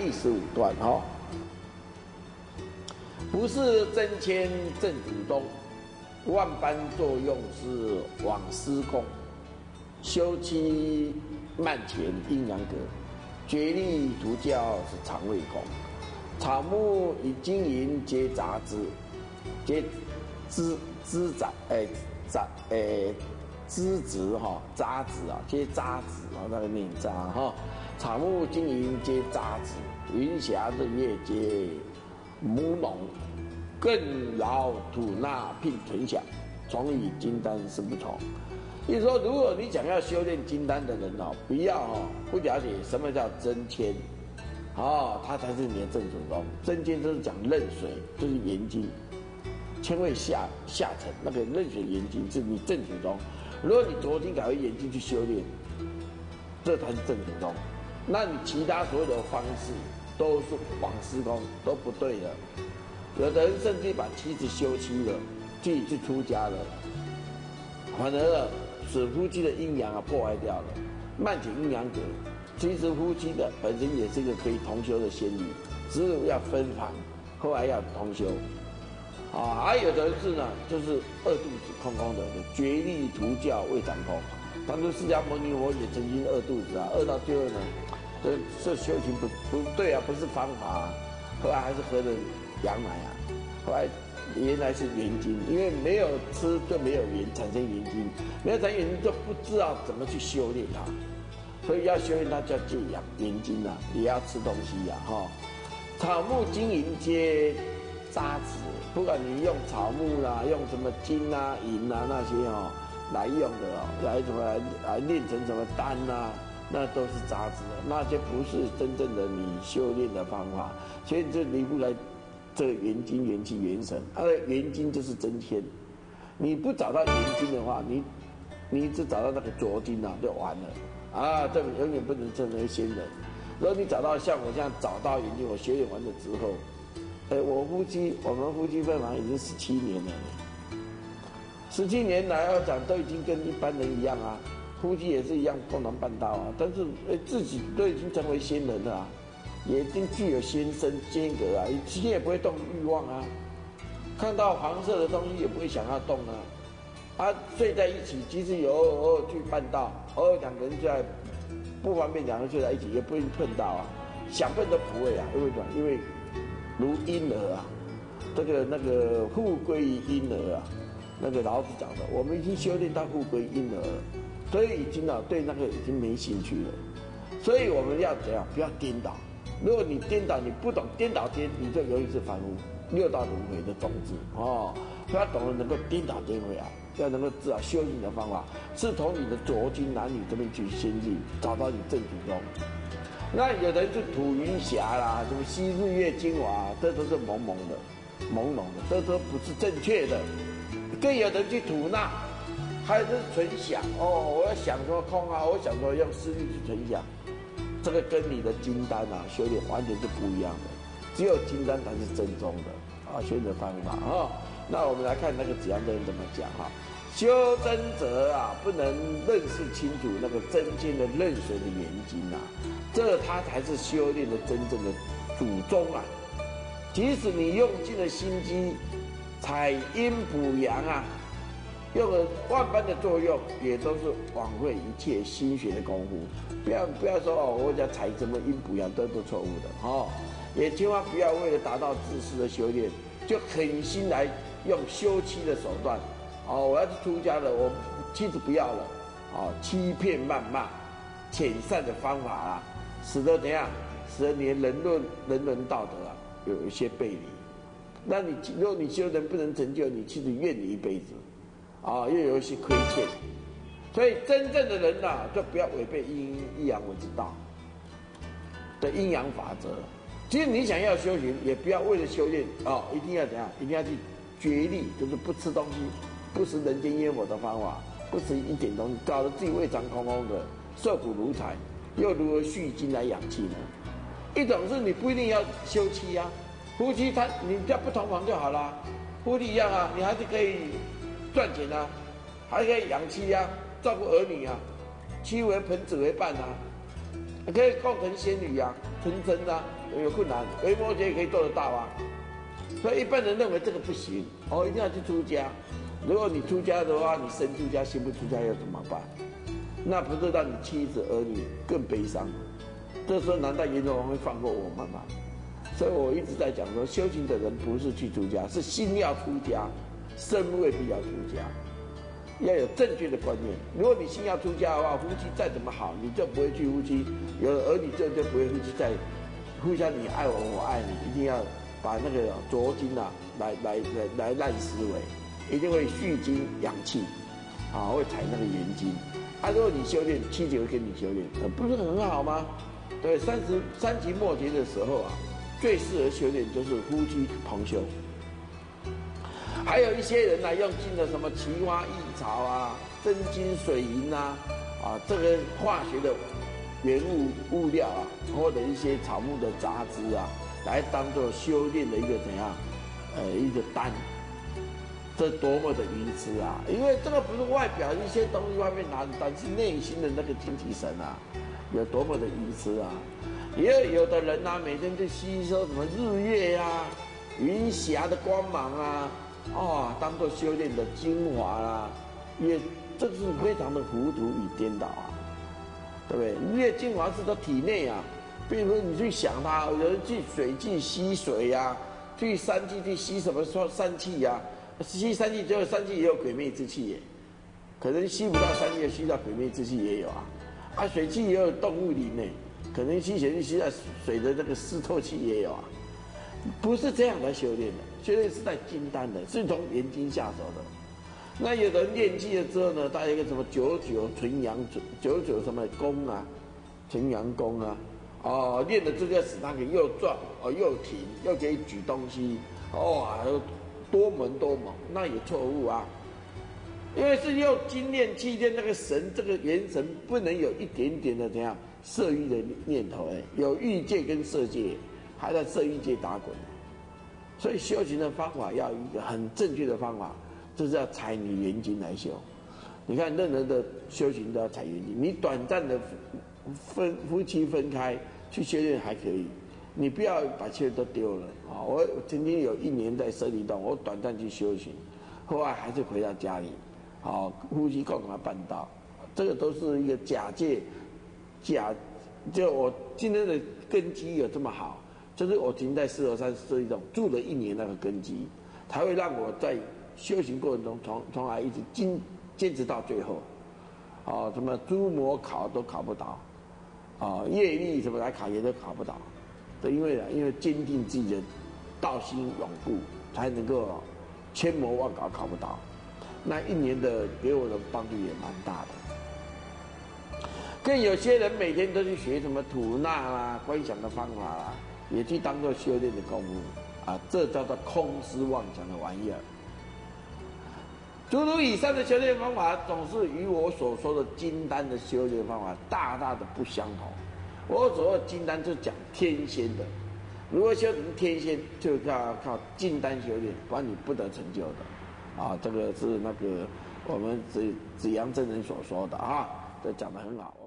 第15段哈，不是真谦正主东，万般作用是往施功，修期慢前阴阳格，绝力图教是肠胃功，草木与金银皆杂之，皆枝子哈，渣子啊，皆渣子啊，那个念渣哈。草木金银皆杂子，云霞日月皆母农，更劳吐纳聘存享，从与金丹是不同。意思说，如果你想要修炼金丹的人哦，不了解什么叫真谦，它才是你的正主宗。真谦就是讲壬水，就是元精，谦位下层那个壬水元精是你正主宗。如果你浊金改为元精去修炼，这才是正主宗。那你其他所有的方式都是往施功，都不对的。有的人甚至把妻子休妻了，自己去出家了，反而使夫妻的阴阳破坏掉了。慢解阴阳格，其实夫妻的本身也是一个可以同修的仙女，只是要分房，后来要同修。还有的是呢，就是饿肚子空空的，绝力图教未长空。当初释迦牟尼佛也曾经饿肚子啊，饿到最后呢，这修行不对啊，不是方法啊。后来还是喝了羊奶啊，后来原来是元精，因为没有吃就没有元，产生元精，没有产生元精就不知道怎么去修炼它，所以要修炼它就要戒养元精啊，也要吃东西呀草木金银皆渣子，不管你用草木啦，用什么金啊、银啊那些来用的来炼成什么丹啊，那都是渣子的，那些不是真正的你修炼的方法，所以这离不开这个元精、元气、元神。它的元精就是真谦，你不找到元精的话，你只找到那个浊精啊，就完了这永远不能成为仙人。如果你找到像我这样找到元精，我修炼完了之后，我们夫妻分房已经17年了。17年来讲都已经跟一般人一样啊，夫妻也是一样共同办道啊，但是自己都已经成为仙人了也已经具有仙身间隔啊，今天也不会动欲望啊，看到黄色的东西也不会想要动睡在一起，即使有偶尔去办道，偶尔两个人在不方便两个人睡在一起，也不会碰到想碰都不会因为什么？因为如婴儿那个复归于婴儿那个老子讲的，我们已经修炼到复归婴儿，所以已经对那个已经没兴趣了。所以我们要怎样？不要颠倒。如果你颠倒，你不懂颠倒颠，你就容易是凡夫6道轮回的种子不要懂得能够颠倒颠回要能够知道修行的方法，是从你的浊金男女这边去先进，找到你正途中。那有的人就吐云霞啦，什么吸日月精华，这都是朦胧的，这都不是正确的。更有人去吐纳，还有就是存想我要想说空我想说用思虑去存想，这个跟你的金丹修炼完全是不一样的。只有金丹才是正宗的修炼的方法那我们来看那个紫阳真人怎么讲修真者不能认识清楚那个真经的壬水的元精这他才是修炼的真正的祖宗即使你用尽了心机，采阴补阳用了万般的作用，也都是枉费一切心血的功夫。不要说我讲采什么阴补阳都是错误的也千万不要为了达到自私的修炼，就狠心来用休妻的手段我要去出家了，我妻子不要了欺骗谩骂、遣散的方法使得怎样？使得你的人伦道德有一些背离。那如果你修人不能成就，你妻子怨你一辈子又有一些亏欠。所以真正的人就不要违背阴阳之道的阴阳法则。其实你想要修行，也不要为了修炼一定要怎样？一定要去绝力，就是不吃东西，不食人间烟火的方法，不吃一点东西，搞得自己胃肠空空的，受苦如柴，又如何蓄精来养气呢？一种是你不一定要休妻夫妻你家不同房就好了，夫妻一样你还是可以赚钱还可以养妻照顾儿女妻为盆子为伴可以共成仙女纯真有困难，维摩诘可以做得到啊。所以一般人认为这个不行，哦，一定要去出家。如果你出家的话，你身出家心不出家要怎么办？那不是让你妻子儿女更悲伤？这时候难道阎罗王会放过我们吗？所以我一直在讲说，修行的人不是去出家，是心要出家，身未必要出家。要有正确的观念。如果你心要出家的话，夫妻再怎么好，你就不会去夫妻有了儿女就不会夫妻再互相你爱我，我爱你，一定要把那个浊精啊来烂思维，一定会蓄精养气，啊，会采那个元精。啊，如果你修炼，妻子会跟你修炼，不是很好吗？对，三级末节的时候啊，最适合修炼就是夫妻同修。还有一些人呢、用尽了什么奇花异草啊、真金水银啊，这个化学的原物料啊，或者一些草木的杂质啊，来当做修炼的一个怎样，一个丹，这多么的愚痴啊！因为这个不是外表一些东西外面拿的丹，是内心的那个精气神啊，有多么的愚痴啊！也有的人啊，每天就吸收什么日月啊、云霞的光芒啊。当做修炼的精华啦，也这是非常的糊涂与颠倒啊，对不对？日月精华是在体内啊，比如说你去想它，有人去水去吸水呀、去山气去吸什么山气呀、吸山气，只有山气也有鬼魅之气耶，可能吸不到山气，吸到鬼魅之气也有啊，水气也有动物灵呢，可能吸水气吸到水的这个湿透气也有啊。不是这样来修炼的，修炼是在金丹的，是从元精下手的。那有的人练气了之后呢，他有一个什么99纯阳99什么功啊，纯阳功啊，练了这个使他可以又壮又挺，又可以举东西，多猛，那也错误啊。因为是用精炼气练那个神，这个元神不能有一点点的怎样色欲的念头，有欲界跟色界。还在色欲界打滚，所以修行的方法要一个很正确的方法，就是要采你元精来修。你看任何的修行都要采元精，你短暂的夫妻分开去修炼还可以，你不要把一切都丢了啊！我曾经有1年在舍利洞，我短暂去修行，后来还是回到家里，夫妻共同办道，这个都是一个就我今天的根基有这么好。就是我停在403舍利洞住了1年，那个根基才会让我在修行过程中从来一直坚持到最后，什么诸魔考都考不倒，业力什么来考也都考不倒，因为坚定自己的道心永固，才能够千魔万考不倒。那1年的给我的帮助也蛮大的。更有些人每天都去学什么吐纳啦、观想的方法啦。也去当做修炼的功夫这叫做空思妄想的玩意儿。诸如以上的修炼方法，总是与我所说的金丹的修炼方法大大的不相同。我所说的金丹就讲天仙的，如果修成天仙，就要靠金丹修炼，不然你不得成就的。这个是那个我们紫阳真人所说的这讲得很好。